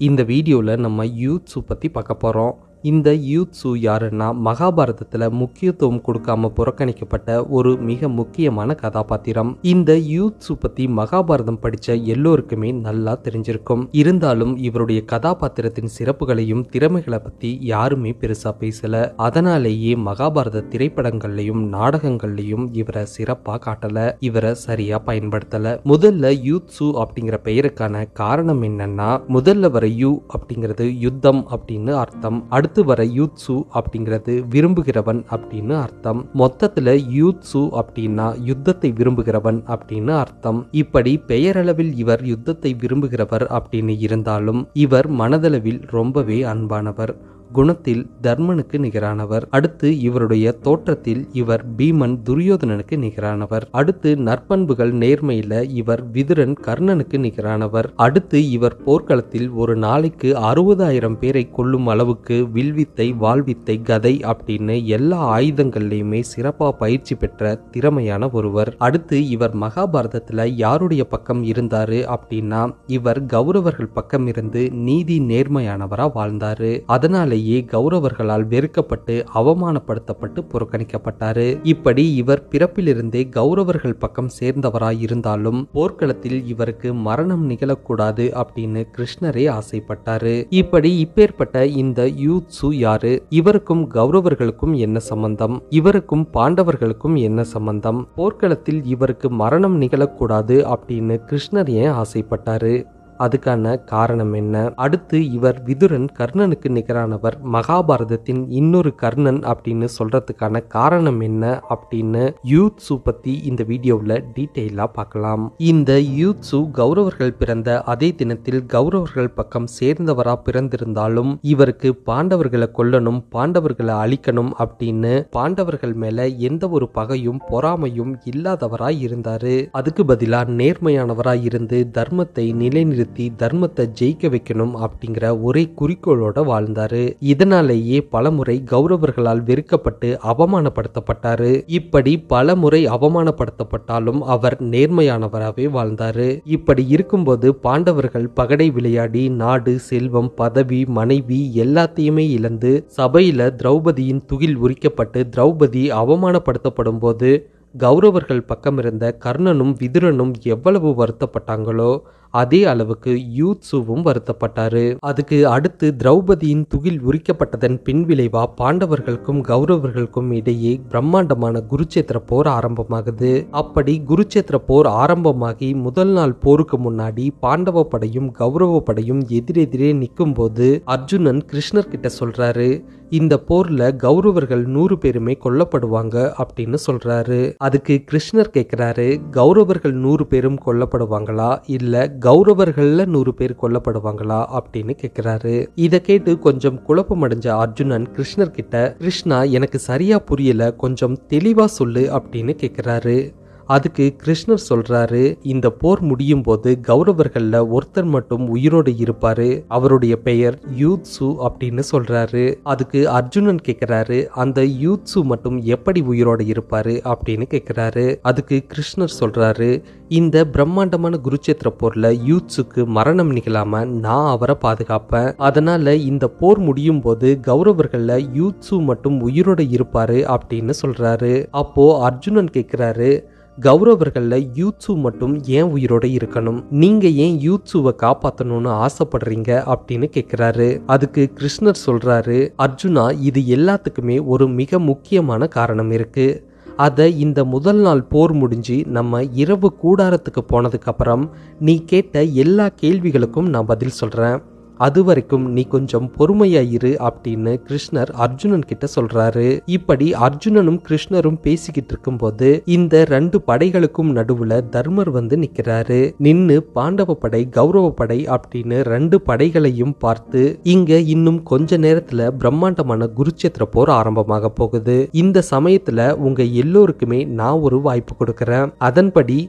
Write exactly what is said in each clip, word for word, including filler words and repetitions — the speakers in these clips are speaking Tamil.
இந்த வீடியோல நம்ம யூத்சு பத்தி பார்க்க போறோம். இந்த யூத்சு யாருன்னா மகாபாரதத்துல முக்கியத்துவம் கொடுக்காம புறக்கணிக்கப்பட்ட ஒரு மிக முக்கியமான கதாபாத்திரம். இந்த யூத்சு பத்தி மகாபாரதம் படிச்ச எல்லோருக்குமே நல்லா தெரிஞ்சிருக்கும். இருந்தாலும் இவருடைய கதாபாத்திரத்தின் சிறப்புகளையும் திறமைகளை பத்தி யாருமே பெருசா பேசல. அதனாலேயே மகாபாரத திரைப்படங்கள்லயும் நாடகங்கள்லயும் இவரை சிறப்பா காட்டல, இவரை சரியா பயன்படுத்தல. முதல்ல யூத்சு அப்படிங்கிற பெயருக்கான காரணம் என்னன்னா, முதல்ல வர யூ அப்படிங்கிறது யுத்தம் அப்படின்னு அர்த்தம், அடுத்து வர யூத்சு அப்படிங்கிறது விரும்புகிறவன் அப்படின்னு அர்த்தம். மொத்தத்துல யூத்சு அப்படின்னா யுத்தத்தை விரும்புகிறவன் அப்படின்னு அர்த்தம். இப்படி பெயரளவில் இவர் யுத்தத்தை விரும்புகிறவர் அப்படின்னு இருந்தாலும் இவர் மனதளவில் ரொம்பவே அன்பானவர், குணத்தில் தர்மனுக்கு நிகரானவர். அடுத்து இவருடைய தோற்றத்தில் இவர் பீமன் துரியோதனனுக்கு நிகரானவர். அடுத்து நற்பண்புகள் நேர்மையில இவர் விதுரன் கர்ணனுக்கு நிகரானவர். அடுத்து இவர் போர்க்களத்தில் ஒரு நாளைக்கு அறுபதாயிரம் பேரை கொல்லும் அளவுக்கு வில்வித்தை, வாழ்வித்தை, கதை அப்படின்னு எல்லா ஆயுதங்கள்லயுமே சிறப்பா பயிற்சி பெற்ற திறமையான ஒருவர். அடுத்து இவர் மகாபாரதத்துல யாருடைய பக்கம் இருந்தாரு அப்படின்னா, இவர் கௌரவர்கள் பக்கம் இருந்து நீதி நேர்மையானவரா வாழ்ந்தாரு. அதனால கௌரவர்களால் வெறுக்கப்பட்டு அவமானப்படுத்தப்பட்டு புறக்கணிக்கப்பட்டாரு. இப்படி இவர் பிறப்பிலிருந்தே கௌரவர்கள் பக்கம் சேர்ந்தவராய் இருந்தாலும் போர்க்களத்தில் இவருக்கு மரணம் நிகழக்கூடாது அப்படின்னு கிருஷ்ணரே ஆசைப்பட்டாரு. இப்படி இப்பேற்பட்ட இந்த யூத்சு யாரு? இவருக்கும் கௌரவர்களுக்கும் என்ன சம்பந்தம்? இவருக்கும் பாண்டவர்களுக்கும் என்ன சம்பந்தம்? போர்க்களத்தில் இவருக்கு மரணம் நிகழக்கூடாது அப்படின்னு கிருஷ்ணர் ஏன் ஆசைப்பட்டாரு? அதுக்கான காரணம் என்ன? அடுத்து இவர் விதுரன் கர்ணனுக்கு நிகரானவர், மகாபாரதத்தின் இன்னொரு கர்ணன் அப்படின்னு சொல்றதுக்கான காரணம் என்ன அப்படின்னு யூத்சு பத்தி இந்த வீடியோவில் டீட்டெயிலா பார்க்கலாம். இந்த யூத்சு கௌரவர்கள் பிறந்த அதே தினத்தில் கௌரவர்கள் பக்கம் சேர்ந்தவரா பிறந்திருந்தாலும் இவருக்கு பாண்டவர்களை கொல்லணும், பாண்டவர்களை அழிக்கணும் அப்படின்னு பாண்டவர்கள் மேல எந்த ஒரு பகையும் பொறாமையும் இல்லாதவராய் இருந்தாரு. அதுக்கு பதிலா நேர்மையானவராய் இருந்து தர்மத்தை நிலைநிறுத்தி தர்மத்தை ஜெயிக்க வைக்கணும் அப்படிங்கிற ஒரே குறிக்கோளோட வாழ்ந்தாரு. இதனாலேயே பலமுறை கௌரவர்களால் வெறுக்கப்பட்டு அவமானப்படுத்தப்பட்டாரு. இப்படி பல முறை அவமானப்படுத்தப்பட்டாலும் அவர் நேர்மையானவராகவே வாழ்ந்தாரு. இப்படி இருக்கும்போது பாண்டவர்கள் பகடை விளையாடி நாடு, செல்வம், பதவி, மனைவி எல்லாத்தையுமே இழந்து சபையில திரௌபதியின் துகில் உரிக்கப்பட்டு திரௌபதி அவமானப்படுத்தப்படும் போது கௌரவர்கள் பக்கம் இருந்த கர்ணனும் விதுரனும் எவ்வளவு வருத்தப்பட்டாங்களோ அதே அளவுக்கு யூத்சுவும் வருத்தப்பட்டாரு. அதுக்கு அடுத்து திரௌபதியின் துகில் உரிக்கப்பட்டதன் பின்விளைவா பாண்டவர்களுக்கும் கௌரவர்களுக்கும் இடையே பிரம்மாண்டமான குருச்சேத்திர போர் ஆரம்பமாகுது. அப்படி குருச்சேத்திர போர் ஆரம்பமாகி முதல் நாள் போருக்கு முன்னாடி பாண்டவ படையும் கௌரவ படையும் எதிரெதிரே நிற்கும் போது அர்ஜுனன் கிருஷ்ணர் கிட்ட சொல்றாரு, இந்த போர்ல கௌரவர்கள் நூறு பேருமே கொல்லப்படுவாங்க அப்படின்னு சொல்றாரு. அதுக்கு கிருஷ்ணர் கேட்கிறாரு, கௌரவர்கள் நூறு பேரும் கொல்லப்படுவாங்களா இல்ல கௌரவர்கள்ல நூறு பேர் கொல்லப்படுவாங்களா அப்படின்னு கேட்கிறாரு. இத கேட்டு கொஞ்சம் குழப்பம் அடைஞ்ச அர்ஜுனன் கிருஷ்ணர் கிட்ட, கிருஷ்ணா எனக்கு சரியா புரியல, கொஞ்சம் தெளிவா சொல்லு அப்படின்னு கேட்கிறாரு. அதுக்கு கிருஷ்ணர் சொல்றாரு, இந்த போர் முடியும் போது கௌரவர்கள்ல ஒருத்தர் மட்டும் உயிரோடு இருப்பாரு, அவருடைய பெயர் யூத்சு அப்படின்னு சொல்றாரு. அதுக்கு அர்ஜுனன் கேட்கிறாரு, அந்த யூத்சு மட்டும் எப்படி உயிரோடு இருப்பாரு அப்படின்னு கேட்கிறாரு. அதுக்கு கிருஷ்ணர் சொல்றாரு, இந்த பிரம்மாண்டமான குருச்சேத்திர போர்ல யூத்சுக்கு மரணம் நிகழாம நான் அவரை பாதுகாப்பேன், அதனால இந்த போர் முடியும் போது கௌரவர்கள்ல யூத்சு மட்டும் உயிரோடு இருப்பாரு அப்படின்னு சொல்றாரு. அப்போ அர்ஜுனன் கேட்கிறாரு, கௌரவர்கள்ல யூத்சு மட்டும் ஏன் உயிரோட இருக்கணும், நீங்க ஏன் யூத்சுவை காப்பாத்தணும்னு ஆசைப்படுறீங்க அப்படின்னு கேட்கிறாரு. அதுக்கு கிருஷ்ணர் சொல்றாரு, அர்ஜுனா இது எல்லாத்துக்குமே ஒரு மிக முக்கியமான காரணம் இருக்கு. அதை இந்த முதல் நாள் போர் முடிஞ்சு நம்ம இரவு கூடாரத்துக்கு போனதுக்கு அப்புறம் நீ கேட்ட எல்லா கேள்விகளுக்கும் நான் பதில் சொல்றேன், அது வரைக்கும் நீ கொஞ்சம் பொறுமையாயிரு அப்படின்னு கிருஷ்ணர் அர்ஜுனன் கிட்ட சொல்றாரு. இப்படி அர்ஜுனனும் கிருஷ்ணரும் பேசிக்கிட்டு இருக்கும் போது இந்த ரெண்டு படைகளுக்கும் நடுவுல தர்மர் வந்து நிக்கிறாரு. நின்னு பாண்டவ படை கௌரவ படை அப்படின்னு ரெண்டு படைகளையும் பார்த்து, இங்க இன்னும் கொஞ்ச நேரத்துல பிரம்மாண்டமான குருச்சேத்திர போர் ஆரம்பமாக போகுது, இந்த சமயத்துல உங்க எல்லோருக்குமே நான் ஒரு வாய்ப்பு கொடுக்கறேன், அதன்படி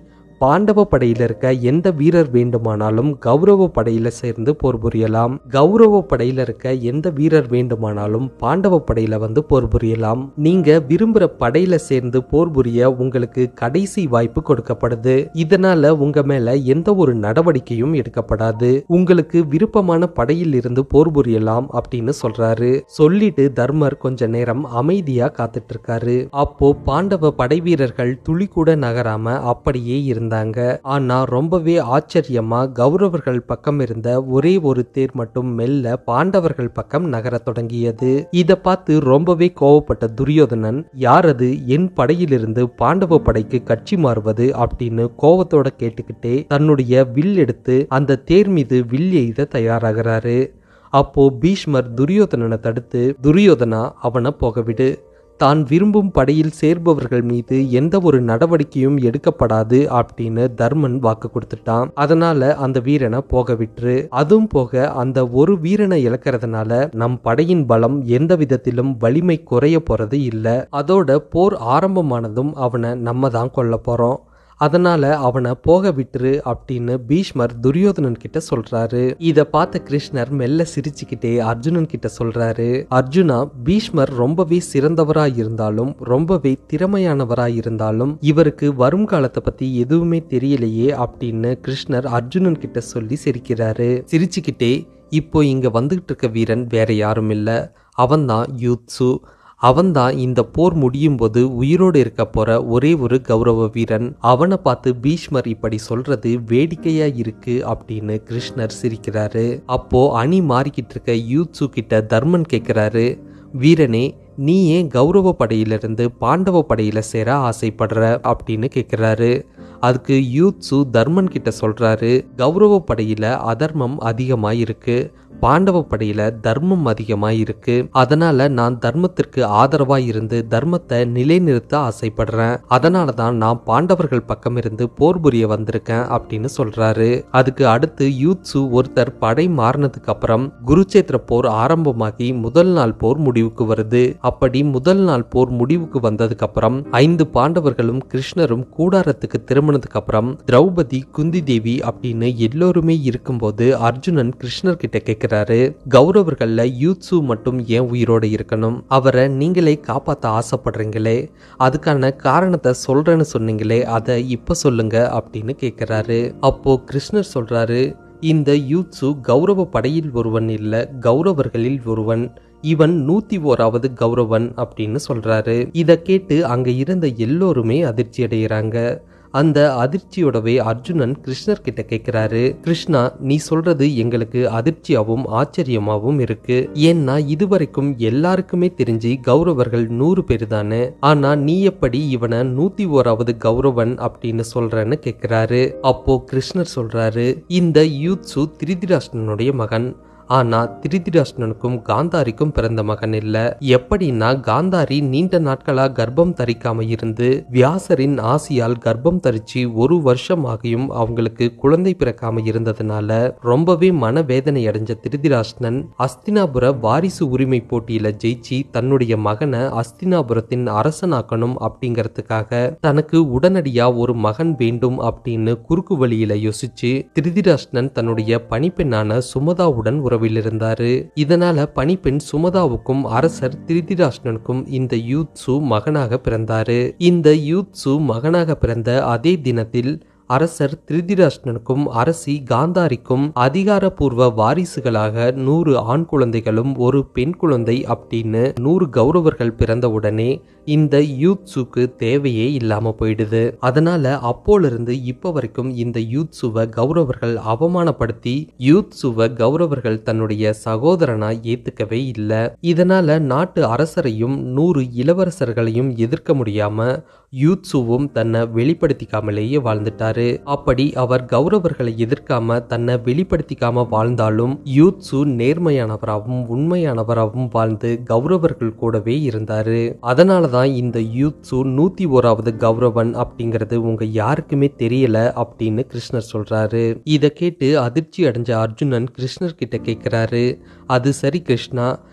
பாண்டவ படையில இருக்க எந்த வீரர் வேண்டுமானாலும் கௌரவ படையில சேர்ந்து போர் புரியலாம். கௌரவ படையில இருக்க எந்த வீரர் வேண்டுமானாலும் பாண்டவ படையில வந்து போர் புரியலாம். நீங்க விரும்புற படையில சேர்ந்து போர் புரிய உங்களுக்கு கடைசி வாய்ப்பு கொடுக்கப்படுது. இதனால உங்க மேல எந்த ஒரு நடவடிக்கையும் எடுக்கப்படாது. உங்களுக்கு விருப்பமான படையில் இருந்து போர் புரியலாம் அப்படின்னு சொல்றாரு. சொல்லிட்டு தர்மர் கொஞ்ச நேரம் அமைதியா காத்துட்டு இருக்காரு. அப்போ பாண்டவ படை வீரர்கள் துளி கூட நகராம அப்படியே இருந்தாங்க. ஆனா ரொம்பவே ஆச்சரியமா கௌரவர்கள் பக்கம் இருந்த ஒரே ஒரு தேர் மட்டும் மெல்ல பாண்டவர்கள் பக்கம் நகர தொடங்கியது. இத பார்த்து ரொம்பவே கோவப்பட்ட துரியோதனன், யாரது என் படையிலிருந்து பாண்டவ படைக்கு கட்சி மாறுவது அப்படின்னு கோவத்தோட கேட்டுக்கிட்டே தன்னுடைய வில் எடுத்து அந்த தேர் மீது வில் எய்த தயாராகிறாரு. அப்போ பீஷ்மர் துரியோதனனை தடுத்து, துரியோதனா அவனை போகவிடு, தான் விரும்பும் படையில் சேர்பவர்கள் மீது எந்த ஒரு நடவடிக்கையும் எடுக்கப்படாது அப்படின்னு தர்மன் வாக்கு கொடுத்துட்டான். அதனால அந்த வீரனை போக விட்டுரு. அதுவும் போக அந்த ஒரு வீரனை இழக்கிறதுனால நம் படையின் பலம் எந்த விதத்திலும் வலிமை குறைய போறது இல்ல. அதோட போர் ஆரம்பமானதும் அவனை நம்ம தான் கொல்ல போறோம். அதனால அவனை போக விட்டுரு அப்படின்னு பீஷ்மர் துரியோதனன் கிட்ட சொல்றாரு. இத பார்த்த கிருஷ்ணர் மெல்ல சிரிச்சுக்கிட்டே அர்ஜுனன் கிட்ட சொல்றாரு, அர்ஜுனா, பீஷ்மர் ரொம்பவே சிறந்தவரா இருந்தாலும் ரொம்பவே திறமையானவரா இருந்தாலும் இவருக்கு வருங்காலத்தை பத்தி எதுவுமே தெரியலையே அப்படின்னு கிருஷ்ணர் அர்ஜுனன் கிட்ட சொல்லி சிரிக்கிறாரு. சிரிச்சுக்கிட்டே, இப்போ இங்க வந்துகிட்டு இருக்க வீரன் வேற யாரும் இல்ல, அவன்தான் யூத்சு. அவன்தான் இந்த போர் முடியும் போது உயிரோடு இருக்க போற ஒரே ஒரு கௌரவ வீரன். அவனை பார்த்து பீஷ்மர் இப்படி சொல்றது வேடிக்கையா இருக்கு அப்படின்னு கிருஷ்ணர் சிரிக்கிறாரு. அப்போ அணி மாறிக்கிட்டு இருக்க யூத்சு கிட்ட தர்மன் கேட்கிறாரு, வீரனே, நீ ஏன் கௌரவ படையிலிருந்து பாண்டவ படையில சேர ஆசைப்படுற அப்படின்னு கேட்கிறாரு. அதுக்கு யூத்சு தர்மன் கிட்ட சொல்றாரு, கௌரவ படையில அதர்மம் அதிகமாய் இருக்கு, பாண்டவ படையில தர்மம் அதிகமாய் இருக்கு. அதனால நான் தர்மத்திற்கு ஆதரவா இருந்து தர்மத்தை நிலைநிறுத்த ஆசைப்படுறேன். அதனாலதான் நான் பாண்டவர்கள் பக்கம் இருந்து போர் புரிய வந்திருக்கேன் அப்படின்னு சொல்றாரு. அதுக்கு அடுத்து யூத்சு ஒருத்தர் படை மாறினதுக்கு அப்புறம் குருக்ஷேத்திர போர் ஆரம்பமாகி முதல் நாள் போர் முடிவுக்கு வருது. அப்படி முதல் நாள் போர் முடிவுக்கு வந்ததுக்கு அப்புறம் ஐந்து பாண்டவர்களும் கிருஷ்ணரும் கூடாரத்துக்கு திரும்பினதுக்கு அப்புறம் திரௌபதி, குந்தி தேவி அப்படின்னு எல்லோருமே இருக்கும்போது அர்ஜுனன் கிருஷ்ணர் கிட்ட கேட்கிறாரு, கௌரவர்கள்ல யூத்சு மட்டும் ஏன் உயிரோட இருக்கணும்? அவரை நீங்களே காப்பாத்த ஆசைப்படுறீங்களே, அதுக்கான காரணத்தை சொல்றேன்னு சொன்னீங்களே, அதை இப்ப சொல்லுங்க அப்படின்னு கேட்கிறாரு. அப்போ கிருஷ்ணர் சொல்றாரு, இந்த யூத்சு கௌரவ படையில் ஒருவன் இல்ல, கௌரவர்களில் ஒருவன். இவன் நூத்தி ஓராவது கௌரவன் அப்படின்னு சொல்றாரு. இத கேட்டு அங்க இருந்த எல்லோருமே அதிர்ச்சி அடைகிறாங்க. அந்த அதிர்ச்சியோடவே அர்ஜுனன் கிருஷ்ணர் கிட்ட கேட்கிறாரு, கிருஷ்ணா, நீ சொல்றது எங்களுக்கு அதிர்ச்சியாவும் ஆச்சரியமாவும் இருக்கு. ஏன்னா இதுவரைக்கும் எல்லாருக்குமே தெரிஞ்சு கௌரவர்கள் நூறு பேரு தானே, ஆனா நீ எப்படி இவனை நூத்தி ஓராவது கௌரவன் அப்படின்னு சொல்றன்னு கேட்கிறாரு. அப்போ கிருஷ்ணர் சொல்றாரு, இந்த யூத்சு திருதராஷ்டிரனுடைய மகன். ஆனா திருதராஷ்டிரனுக்கும் காந்தாரிக்கும் பிறந்த மகன் இல்ல. எப்படின்னா, காந்தாரி நீண்ட நாட்களா கர்ப்பம் தரிக்காம இருந்து வியாசரின் ஆசியால் கர்ப்பம் தரிச்சு ஒரு வருஷம் ஆகியும் அவங்களுக்கு குழந்தை பிறக்காம இருந்ததுனால ரொம்பவே மனவேதனை அடைஞ்ச திருதராஷ்டிரன் அஸ்தினாபுர வாரிசு உரிமை போட்டியில ஜெயிச்சு தன்னுடைய மகனை அஸ்தினாபுரத்தின் அரசனாக்கணும் அப்படிங்கறதுக்காக தனக்கு உடனடியா ஒரு மகன் வேண்டும் அப்படின்னு குறுக்கு வழியில யோசிச்சு திருதராஷ்டிரன் தன்னுடைய பணிப்பெண்ணான சுமதாவுடன் உறவில் இருந்தாரு. இதனால பணிப்பெண் சுமதாவுக்கும் அரசர் திருதராஷ்டிரனுக்கும் இந்த யூத்சு மகனாக பிறந்தாரு. இந்த யூத்சு மகனாக பிறந்த அதே தினத்தில் அரசர் திருதராஷ்டிரனுக்கும் அரசி காந்தாரிக்கும் அதிகாரப்பூர்வ வாரிசுகளாக நூறு ஆண் குழந்தைகளும் ஒரு பெண் குழந்தை அப்படின்னு நூறு கௌரவர்கள் பிறந்தவுடனே இந்த யூத்சுக்கு தேவையே இல்லாம போயிடுது. அதனால அப்போலிருந்து இப்ப வரைக்கும் இந்த யூத்சுவை கௌரவர்கள் அவமானப்படுத்தி யூத்சுவை கௌரவர்கள் தன்னுடைய சகோதரனா ஏத்துக்கவே இல்லை. இதனால நாட்டு அரசரையும் நூறு இளவரசர்களையும் எதிர்க்க முடியாம யூத்சுவும் தன்னை வெளிப்படுத்திக்காமலேயே வாழ்ந்துட்டாரு. அப்படி அவர் கௌரவர்களை எதிர்க்காம தன்னை வெளிப்படுத்திக்காம வாழ்ந்தாலும் யூத்சு நேர்மையானவராகவும் உண்மையானவராகவும் வாழ்ந்து கௌரவர்கள் கூடவே இருந்தாரு. அதனாலதான் இந்த யூத்சு நூத்தி ஓராவது கௌரவன் அப்படிங்கறது உங்க யாருக்குமே தெரியல அப்படின்னு கிருஷ்ணர் சொல்றாரு. இத கேட்டு அதிர்ச்சி அடைஞ்ச அர்ஜுனன் கிருஷ்ணர் கிட்ட கேட்கிறாரு, அது சரி கிருஷ்ணா,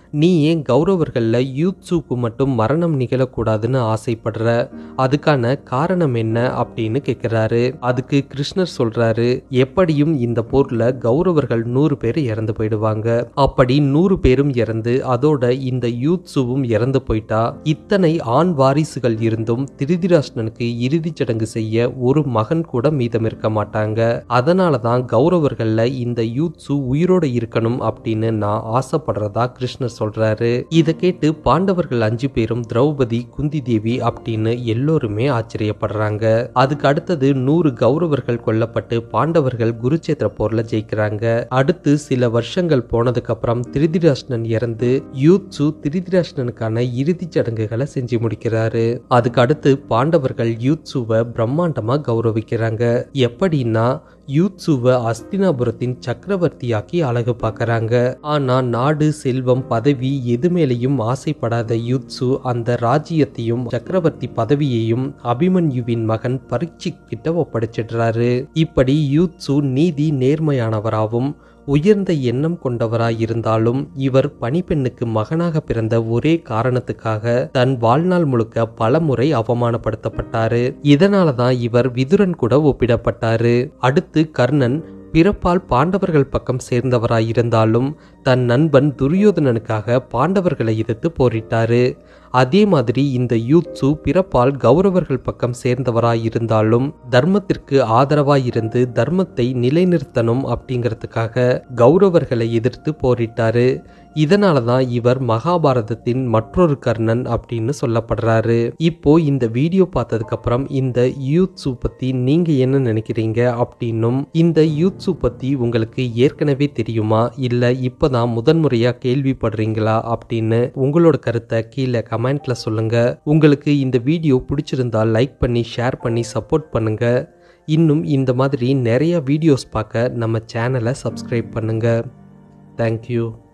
நீ ஏன் கௌரவர்கள்ல யூத்சுக்கு மட்டும் மரணம் நிகழக்கூடாதுன்னு ஆசைப்படுற, அதுக்கான காரணம் என்ன அப்படின்னு கேட்கிறாரு. அதுக்கு கிருஷ்ணர் சொல்றாரு, எப்படியும் இந்த போர்ல கௌரவர்கள் நூறு பேர் இறந்து போயிடுவாங்க. அப்படி நூறு பேரும் இறந்து அதோட இந்த யூத்சுவும் இறந்து போயிட்டா இத்தனை ஆண் வாரிசுகள் இருந்தும் திருதராஷ்டிரனுக்கு இறுதி சடங்கு செய்ய ஒரு மகன் கூட மீதம் இருக்க மாட்டாங்க. அதனாலதான் கௌரவர்கள்ல இந்த யூத்சு உயிரோட இருக்கணும் அப்படின்னு நான் ஆசைப்படுறதா கிருஷ்ணர் சொல்றாரு. இதை கேட்டு பாண்டவர்கள் அஞ்சு பேரும் திரௌபதி, குந்தி தேவி அப்படின்னு எல்லோருமே ஆச்சரியப்படுறாங்க. அதுக்கு அடுத்தது நூறு கௌரவர்கள் கொல்லப்பட்டு பாண்டவர்கள் குருச்சேத்திர போர்ல ஜெயிக்கிறாங்க. அடுத்து சில வருஷங்கள் போனதுக்கு அப்புறம் திருதராஷ்டிரன் இறந்து யூத்சு திருதராஷ்டிரனுக்கான இறுதி சடங்குகளை செஞ்சு முடிக்கிறாரு. அதுக்கு அடுத்து பாண்டவர்கள் யூத்சுவை பிரம்மாண்டமா கௌரவிக்கிறாங்க. எப்படின்னா யூத்சுவை அஸ்தினாபுரத்தின் சக்கரவர்த்தியாக்கி அழகு பார்க்கறாங்க. ஆனா நாடு, செல்வம், பதவி எது மேலையும் ஆசைப்படாத யூத்சு அந்த ராஜ்யத்தையும் சக்கரவர்த்தி பதவியையும் அபிமன்யுவின் மகன் பரீட்சித் கிட்ட ஒப்படைச்சிடுறாரு. இப்படி யூத்சு நீதி நேர்மையானவராகவும் உயர்ந்த எண்ணம் கொண்டவராய் இருந்தாலும் இவர் பணிப்பெண்ணுக்கு மகனாக பிறந்த ஒரே காரணத்துக்காக தன் வாழ்நாள் முழுக்க பல முறை அவமானப்படுத்தப்பட்டாரு. இதனாலதான் இவர் விதுரன் கூட ஒப்பிடப்பட்டாரு. அடுத்து கர்ணன் பிறப்பால் பாண்டவர்கள் பக்கம் சேர்ந்தவராய் இருந்தாலும் தன் நண்பன் துரியோதனனுக்காக பாண்டவர்களை எதிர்த்து போரிட்டாரு. அதே மாதிரி இந்த யூத்சு பிறப்பால் கௌரவர்கள் பக்கம் சேர்ந்தவராய் இருந்தாலும் தர்மத்திற்கு ஆதரவாய் இருந்து தர்மத்தை நிலைநிறுத்தணும் அப்படிங்கிறதுக்காக கௌரவர்களை எதிர்த்து போரிட்டாரு. இதனாலதான் இவர் மகாபாரதத்தின் மற்றொரு கர்ணன் அப்படின்னு சொல்லப்படுறாரு. இப்போ இந்த வீடியோ பார்த்ததுக்கு அப்புறம் இந்த யூத்சு பத்தி நீங்க என்ன நினைக்கிறீங்க அப்படின்னும், இந்த யூத்சு பத்தி உங்களுக்கு ஏற்கனவே தெரியுமா இல்ல இப்பதான் முதன்முறையா கேள்விப்படுறீங்களா அப்படின்னு உங்களோட கருத்தை கீழே கமெண்ட்ல சொல்லுங்க. உங்களுக்கு இந்த வீடியோ பிடிச்சிருந்தா லைக் பண்ணி ஷேர் பண்ணி சப்போர்ட் பண்ணுங்க. இன்னும் இந்த மாதிரி நிறைய வீடியோஸ் பார்க்க நம்ம சேனலை சப்ஸ்கிரைப் பண்ணுங்க. தேங்க்யூ.